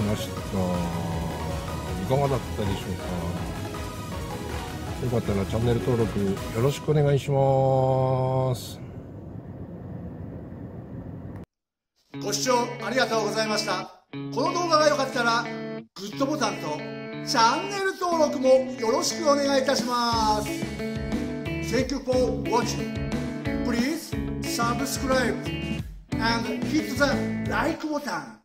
ました。いかがだったでしょうか。よかったらチャンネル登録よろしくお願いします。 ご視聴ありがとうございました。この動画が良かったらグッドボタンとチャンネル登録もよろしくお願いいたします。Thank you for watching. Please subscribe and hit the like button.